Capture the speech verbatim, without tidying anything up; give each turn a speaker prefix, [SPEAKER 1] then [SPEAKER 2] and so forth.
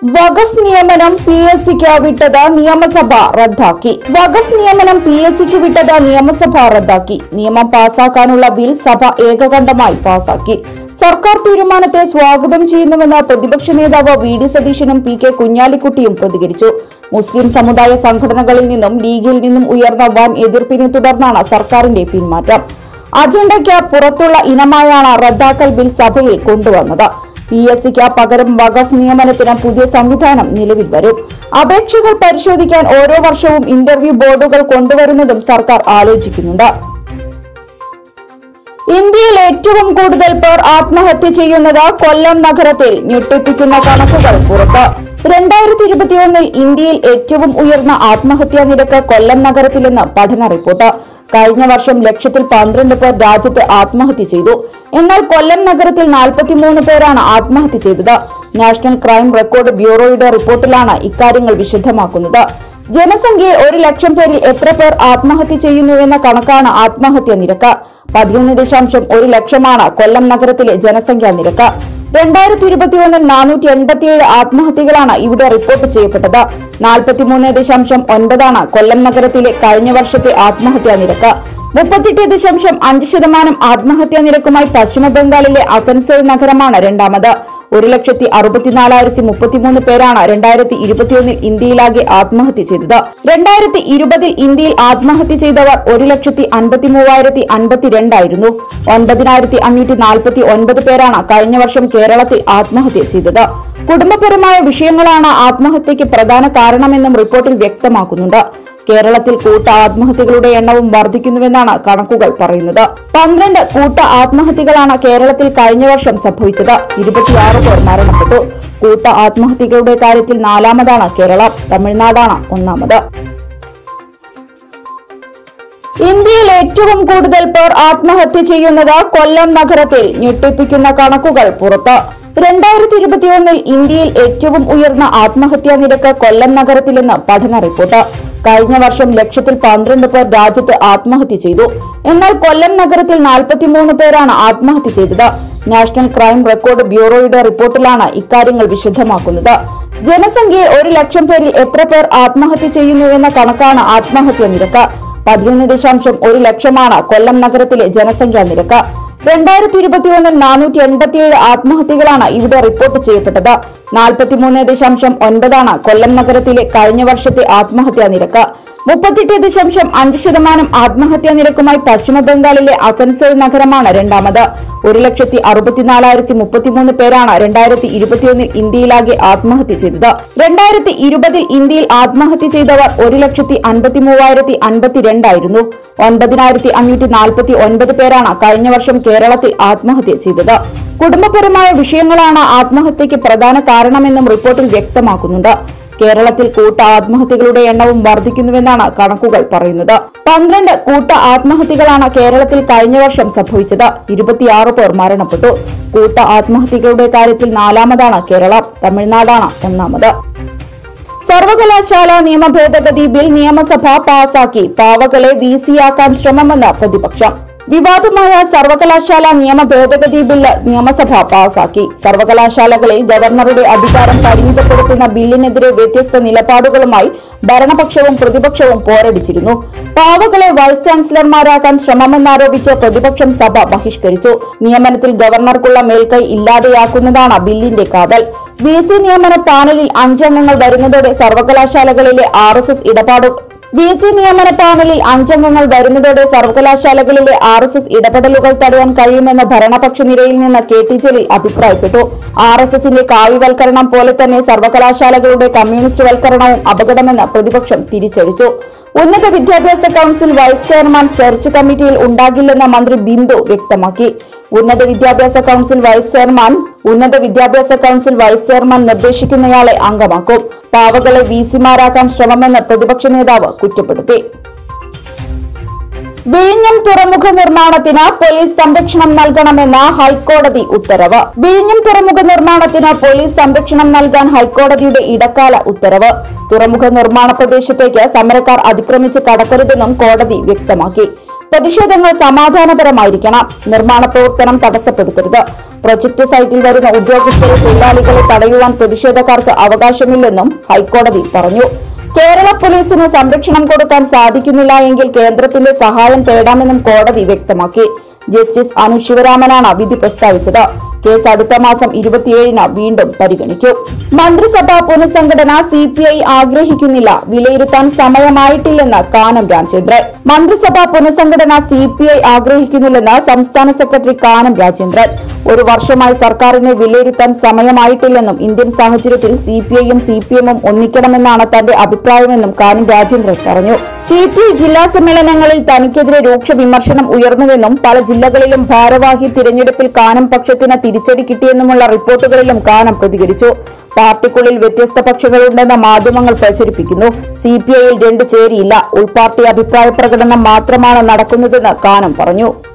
[SPEAKER 1] വഖഫ് നിയമനം P S സിക്ക് വിട്ടത് നിയമസഭ റദ്ദാക്കി. വഖഫ് നിയമനം പി എസ് സിക്ക് വിട്ടത് നിയമസഭ റദ്ദാക്കി. നിയമം പാസാക്കാനുള്ള ബിൽ സഭ ഏകകണ്ഠമായി പാസാക്കി. സർക്കാർ തീരുമാനത്തെ സ്വാഗതം ചെയ്യുന്നുവെന്ന് പ്രതിപക്ഷ നേതാവ് വി ഡി സതീശനും പി കെ കുഞ്ഞാലിക്കുട്ടിയും പ്രതികരിച്ചു. മുസ്ലിം സമുദായ സംഘടനകളിൽ നിന്നും ലീഗിൽ നിന്നും ഉയർന്ന വൻ എതിർപ്പിനെ തുടർന്നാണ് സർക്കാരിന്റെ പിന്മാറ്റം. അജണ്ടയ്ക്ക് പുറത്തുള്ള ഇനമായാണ് റദ്ദാക്കൽ ബിൽ സഭയിൽ കൊണ്ടുവന്നത്. പി എസ് സിക്ക് പകരം വഖഫ് നിയമനത്തിന് പുതിയ സംവിധാനം നിലവിൽ വരും. അപേക്ഷകൾ പരിശോധിക്കാൻ ഓരോ വർഷവും ഇന്റർവ്യൂ ബോർഡുകൾ കൊണ്ടുവരുന്നതും സർക്കാർ ആലോചിക്കുന്നുണ്ട്. ഇന്ത്യയിൽ ഏറ്റവും കൂടുതൽ പേർ ആത്മഹത്യ ചെയ്യുന്നത് കൊല്ലം നഗരത്തിൽ. ഞെട്ടിപ്പിക്കുന്ന കണക്കുകൾ പുറത്ത്. രണ്ടായിരത്തി ഇരുപത്തിയൊന്നിൽ ഇന്ത്യയിൽ ഏറ്റവും ഉയർന്ന ആത്മഹത്യാ നിരക്ക് കൊല്ലം നഗരത്തിലെന്ന് പഠന റിപ്പോർട്ട്. കഴിഞ്ഞ വർഷം ലക്ഷത്തിൽ പന്ത്രണ്ട് പേർ രാജ്യത്ത് ആത്മഹത്യ ചെയ്തു. എന്നാൽ കൊല്ലം നഗരത്തിൽ നാൽപ്പത്തിമൂന്ന് പേരാണ് ആത്മഹത്യ ചെയ്തത്. നാഷണൽ ക്രൈം റെക്കോർഡ് ബ്യൂറോയുടെ റിപ്പോർട്ടിലാണ് ഇക്കാര്യങ്ങൾ വിശദമാക്കുന്നത്. ജനസംഖ്യയിൽ ഒരു ലക്ഷം പേരിൽ എത്ര പേർ ആത്മഹത്യ ചെയ്യുന്നു എന്ന കണക്കാണ് ആത്മഹത്യാ നിരക്ക്. പതിനൊന്ന് ദശാംശം ഒരു ലക്ഷമാണ് കൊല്ലം നഗരത്തിലെ ജനസംഖ്യാ നിരക്ക്. രണ്ടായിരത്തി ഇരുപത്തിയൊന്നിൽ നാനൂറ്റി എൺപത്തിയേഴ് ആത്മഹത്യകളാണ് ഇവിടെ റിപ്പോർട്ട് ചെയ്യപ്പെട്ടത്. നാൽപ്പത്തിമൂന്ന് ദശാംശം ഒൻപതാണ് കൊല്ലം നഗരത്തിലെ കഴിഞ്ഞ വർഷത്തെ ആത്മഹത്യാ നിരക്ക്. മുപ്പത്തെട്ട് ദശാംശം അഞ്ച് ശതമാനം ആത്മഹത്യാ നിരക്കുമായി പശ്ചിമ ബംഗാളിലെ അസൻസോൾ നഗരമാണ് രണ്ടാമത്. ഒരു ലക്ഷത്തി അറുപത്തിനാലായിരത്തി മുപ്പത്തിമൂന്ന് പേരാണ് രണ്ടായിരത്തി ഇരുപത്തിയൊന്നിൽ ഇന്ത്യയിലാകെ ആത്മഹത്യ ചെയ്തത്. രണ്ടായിരത്തി ഇരുപതിൽ ഇന്ത്യയിൽ ആത്മഹത്യ ചെയ്തവർ ഒരു ലക്ഷത്തി അൻപത്തി മൂവായിരത്തി അൻപത്തിരണ്ടായിരുന്നു. ഒൻപതിനായിരത്തി അഞ്ഞൂറ്റി നാൽപ്പത്തി ഒൻപത് പേരാണ് കഴിഞ്ഞ വർഷം കേരളത്തിൽ ആത്മഹത്യ ചെയ്തത്. കുടുംബപരമായ വിഷയങ്ങളാണ് ആത്മഹത്യയ്ക്ക് പ്രധാന കാരണമെന്നും റിപ്പോർട്ടിൽ വ്യക്തമാക്കുന്നുണ്ട്. കേരളത്തിൽ കൂട്ട ആത്മഹത്യകളുടെ എണ്ണവും വർദ്ധിക്കുന്നുവെന്നാണ് കണക്കുകൾ പറയുന്നത്. പന്ത്രണ്ട് കൂട്ട ആത്മഹത്യകളാണ് കേരളത്തിൽ കഴിഞ്ഞ വർഷം സംഭവിച്ചത്. ഇരുപത്തിയാറ് പേർ മരണപ്പെട്ടു. കൂട്ട ആത്മഹത്യകളുടെ കാര്യത്തിൽ നാലാമതാണ് കേരളം. തമിഴ്നാടാണ് ഒന്നാമത്. ഇന്ത്യയിൽ ഏറ്റവും കൂടുതൽ പേർ ആത്മഹത്യ ചെയ്യുന്നത് കൊല്ലം നഗരത്തിൽ. ഞെട്ടിപ്പിക്കുന്ന കണക്കുകൾ പുറത്ത്. രണ്ടായിരത്തി ഇരുപത്തിയൊന്നിൽ ഇന്ത്യയിൽ ഏറ്റവും ഉയർന്ന ആത്മഹത്യാ നിരക്ക് കൊല്ലം നഗരത്തിലെന്ന് പഠന റിപ്പോർട്ട്. കഴിഞ്ഞ വർഷം ലക്ഷത്തിൽ പന്ത്രണ്ട് പേർ രാജ്യത്ത് ആത്മഹത്യ ചെയ്തു. എന്നാൽ കൊല്ലം നഗരത്തിൽ നാൽപ്പത്തിമൂന്ന് പേരാണ് ആത്മഹത്യ ചെയ്തത്. നാഷണൽ ക്രൈം റെക്കോർഡ് ബ്യൂറോയുടെ റിപ്പോർട്ടിലാണ് ഇക്കാര്യങ്ങൾ വിശദമാക്കുന്നത്. ജനസംഖ്യയിൽ ഒരു ലക്ഷം പേരിൽ എത്ര പേർ ആത്മഹത്യ ചെയ്യുന്നു എന്ന കണക്കാണ് ആത്മഹത്യാ നിരക്ക്. പതിനൊന്ന് ദശാംശം ഒരു ലക്ഷമാണ് കൊല്ലം നഗരത്തിലെ ജനസംഖ്യാ നിരക്ക്. രണ്ടായിരത്തി ഇരുപത്തിയൊന്നിൽ നാനൂറ്റി എൺപത്തിയേഴ് ആത്മഹത്യകളാണ് ഇവിടെ റിപ്പോർട്ട് ചെയ്യപ്പെട്ടത്. നാൽപ്പത്തിമൂന്ന് ദശാംശം ഒൻപതാണ് കൊല്ലം നഗരത്തിലെ കഴിഞ്ഞ വർഷത്തെ ആത്മഹത്യാ നിരക്ക്. മുപ്പത്തെട്ട് ദശാംശം അഞ്ച് ശതമാനം ആത്മഹത്യാ നിരക്കുമായി പശ്ചിമ ബംഗാളിലെ അസൻസോൾ നഗരമാണ് രണ്ടാമത്. ഒരു ലക്ഷത്തി അറുപത്തിനാലായിരത്തി മുപ്പത്തിമൂന്ന് പേരാണ് രണ്ടായിരത്തി ഇരുപത്തിയൊന്നിൽ ഇന്ത്യയിലാകെ ആത്മഹത്യ ചെയ്തത്. രണ്ടായിരത്തി ഇരുപതിൽ ഇന്ത്യയിൽ ആത്മഹത്യ ചെയ്തവർ ഒരു ലക്ഷത്തി അൻപത്തി മൂവായിരത്തി അൻപത്തിരണ്ടായിരുന്നു. ഒൻപതിനായിരത്തി അഞ്ഞൂറ്റി നാൽപ്പത്തി ഒൻപത് പേരാണ് കഴിഞ്ഞ വർഷം കേരളത്തിൽ ആത്മഹത്യ ചെയ്തത്. കുടുംബപരമായ വിഷയങ്ങളാണ് ആത്മഹത്യയ്ക്ക് പ്രധാന കാരണമെന്നും റിപ്പോർട്ടിൽ വ്യക്തമാക്കുന്നുണ്ട്. കേരളത്തിൽ കൂട്ട ആത്മഹത്യകളുടെ എണ്ണവും വർദ്ധിക്കുന്നുവെന്നാണ് കണക്കുകൾ പറയുന്നത്. പന്ത്രണ്ട് കൂട്ട ആത്മഹത്യകളാണ് കേരളത്തിൽ കഴിഞ്ഞ വർഷം സംഭവിച്ചത്. ഇരുപത്തിയാറ് പേർ മരണപ്പെട്ടു. കൂട്ട ആത്മഹത്യകളുടെ കാര്യത്തിൽ നാലാമതാണ് കേരളം. തമിഴ്നാടാണ് ഒന്നാമത്. സർവകലാശാല നിയമ ഭേദഗതി ബിൽ നിയമസഭ പാസാക്കി. പാവകളെ വി സിയാക്കാൻ ശ്രമമെന്ന് പ്രതിപക്ഷം. വിവാദമായ സർവകലാശാല നിയമ ഭേദഗതി ബില്ല് നിയമസഭ പാസാക്കി. സർവകലാശാലകളിൽ ഗവർണറുടെ അധികാരം പരിമിതപ്പെടുത്തുന്ന ബില്ലിനെതിരെ വ്യത്യസ്ത നിലപാടുകളുമായി ഭരണപക്ഷവും പ്രതിപക്ഷവും പോരടിച്ചിരുന്നു. പാവകളെ വൈസ് ചാൻസലർമാരാക്കാൻ ശ്രമമെന്നാരോപിച്ച് പ്രതിപക്ഷം സഭ ബഹിഷ്കരിച്ചു. നിയമനത്തിൽ ഗവർണർക്കുള്ള മേൽക്കൈ ഇല്ലാതെയാക്കുന്നതാണ് ബില്ലിന്റെ കാതൽ. വി സി നിയമന പാനലിൽ അഞ്ചംഗങ്ങൾ വരുന്നതോടെ സർവകലാശാലകളിലെ ആർ എസ് എസ് ഇടപാടു വി സി നിയമന പാനലിൽ അഞ്ചംഗങ്ങൾ വരുന്നതോടെ സർവകലാശാലകളിലെ ആർ എസ് എസ് ഇടപെടലുകൾ തടയാൻ കഴിയുമെന്ന് ഭരണപക്ഷ നിരയിൽ നിന്ന് കെ ടി ജലീൽ അഭിപ്രായപ്പെട്ടു. ആർ എസ് എസിന്റെ കാവ്യവൽക്കരണം പോലെ തന്നെ സർവകലാശാലകളുടെ കമ്മ്യൂണിസ്റ്റ് വൽക്കരണവും അപകടമെന്ന് പ്രതിപക്ഷം തിരിച്ചടിച്ചു. ഉന്നത വിദ്യാഭ്യാസ കൌൺസിൽ വൈസ് ചെയർമാൻ സെർച്ച് കമ്മിറ്റിയിൽ ഉണ്ടാകില്ലെന്ന് മന്ത്രി ബിന്ദു വ്യക്തമാക്കി. ഉന്നത വിദ്യാഭ്യാസ കൌൺസിൽ വൈസ് ചെയർമാൻ ഉന്നത വിദ്യാഭ്യാസ കൌൺസിൽ വൈസ് ചെയർമാൻ നിർദ്ദേശിക്കുന്നയാളെ അംഗമാക്കും. പാവകളെ വി സിമാരാക്കാൻ ശ്രമമെന്ന് പ്രതിപക്ഷ നേതാവ് കുറ്റപ്പെടുത്തി. വിഴിഞ്ഞം തുറമുഖ നിർമ്മാണത്തിന് പോലീസ് സംരക്ഷണം നൽകണമെന്ന ഹൈക്കോടതി ഉത്തരവ്. വിഴിഞ്ഞം തുറമുഖ നിർമ്മാണത്തിന് പോലീസ് സംരക്ഷണം നൽകാൻ ഹൈക്കോടതിയുടെ ഇടക്കാല ഉത്തരവ്. തുറമുഖ നിർമ്മാണ പ്രദേശത്തേക്ക് സമരക്കാർ അതിക്രമിച്ച് കടക്കരുതെന്നും കോടതി വ്യക്തമാക്കി. പ്രതിഷേധങ്ങൾ സമാധാനപരമായിരിക്കണം. നിർമ്മാണ പ്രവർത്തനം തടസ്സപ്പെടുത്തരുത്. പ്രൊജക്ട് സൈറ്റിൽ വരുന്ന ഉദ്യോഗസ്ഥരെ തൊഴിലാളികളെ തടയുവാൻ പ്രതിഷേധക്കാർക്ക് അവകാശമില്ലെന്നും ഹൈക്കോടതി പറഞ്ഞു. കേരള പോലീസിന് സംരക്ഷണം കൊടുക്കാൻ സാധിക്കുന്നില്ല എങ്കിൽ കേന്ദ്രത്തിന്റെ സഹായം തേടാമെന്നും കോടതി വ്യക്തമാക്കി. ജസ്റ്റിസ് അനു ശിവരാമനാണ് വിധി പ്രസ്താവിച്ചത്. കേസ് അടുത്ത മാസം ഇരുപത്തിയേഴിന് വീണ്ടും പരിഗണിക്കും. മന്ത്രിസഭാ പുനഃസംഘടന സി പി ഐ ആഗ്രഹിക്കുന്നില്ല, വിലയിരുത്താൻ സമയമായിട്ടില്ലെന്ന് കാനം രാജേന്ദ്രൻ. മന്ത്രിസഭാ പുനഃസംഘടന സി പി ഐ ആഗ്രഹിക്കുന്നില്ലെന്ന് സംസ്ഥാന സെക്രട്ടറി കാനം രാജേന്ദ്രൻ. ഒരു വർഷമായി സർക്കാരിനെ വിലയിരുത്താൻ സമയമായിട്ടില്ലെന്നും ഇന്ത്യൻ സാഹചര്യത്തിൽ സി പി ഐയും സി പി എമ്മും ഒന്നിക്കണമെന്നാണ് തന്റെ അഭിപ്രായമെന്നും കാനം രാജേന്ദ്രൻ പറഞ്ഞു. സി പി ഐ ജില്ലാ സമ്മേളനങ്ങളിൽ തനിക്കെതിരെ രൂക്ഷ വിമർശനം ഉയർന്നുവെന്നും പല ജില്ലകളിലും ഭാരവാഹി തിരഞ്ഞെടുപ്പിൽ കാനം പക്ഷത്തിന് തിരിച്ചടി കിട്ടിയെന്നുമുള്ള റിപ്പോർട്ടുകളിലും കാനം പ്രതികരിച്ചു. പാർട്ടിക്കുള്ളിൽ വ്യത്യസ്ത പക്ഷങ്ങളുണ്ടെന്ന മാധ്യമങ്ങൾ പ്രചരിപ്പിക്കുന്നു. സി പി ഐയിൽ രണ്ട് ചേരിയില്ല, ഉൾപാർട്ടി അഭിപ്രായ പ്രകടനം മാത്രമാണ് നടക്കുന്നതെന്ന് കാനം പറഞ്ഞു.